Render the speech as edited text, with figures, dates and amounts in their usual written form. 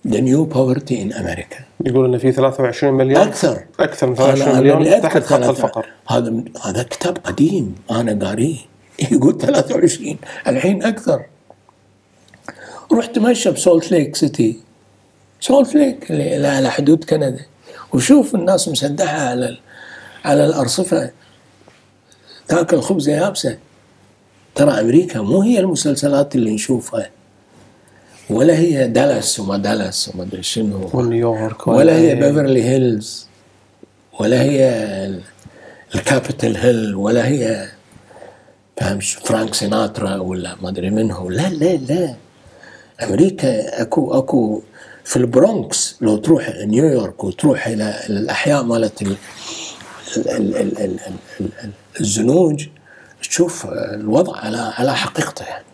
the new poverty in America. يقول إن في 23 مليون أكثر من 23 مليون تحت خط الفقر. هذا كتاب قديم أنا قاريه يقول 23 الحين أكثر. رحت ماشى بسولت ليك سيتي، سولت ليك اللي على حدود كندا، وشوف الناس مسدحة على الأرصفة تاكل خبزة يابسة. ترى أمريكا مو هي المسلسلات اللي نشوفها، ولا هي دالاس وما دالاس وما أدري شنو، ونيويورك، ولا هي بيفرلي هيلز، ولا هي الكابيتال هيل، ولا هي فهمش فرانك سيناترا ولا ما أدري منه. لا لا لا، أمريكا أكو في البرونكس. لو تروح نيويورك وتروح إلى الأحياء مالت الزنوج تشوف الوضع على حقيقته يعني.